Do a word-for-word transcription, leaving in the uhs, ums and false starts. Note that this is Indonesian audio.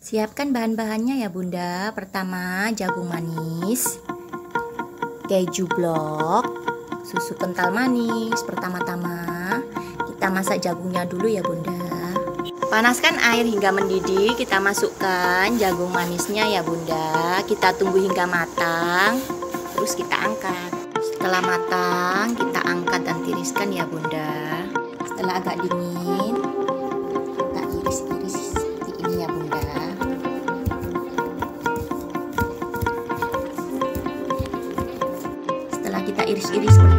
Siapkan bahan-bahannya ya Bunda. Pertama, jagung manis, keju blok, susu kental manis. Pertama-tama kita masak jagungnya dulu ya Bunda. Panaskan air hingga mendidih. Kita masukkan jagung manisnya ya Bunda. Kita tunggu hingga matang. Terus kita angkat. Setelah matang, kita angkat dan tiriskan ya Bunda. Setelah agak dingin, kita iris-iris seperti ini ya Bunda. Setelah kita iris-iris